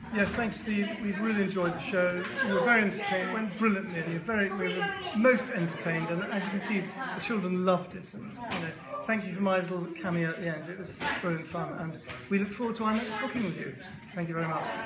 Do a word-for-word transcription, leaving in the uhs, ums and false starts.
Yes, thanks, Steve. We've really enjoyed the show. We were very entertained. It went brilliantly. We were very, we were most entertained, and as you can see, the children loved it. And you know, thank you for my little cameo at the end. It was brilliant fun, and we look forward to our next booking with you. Thank you very much.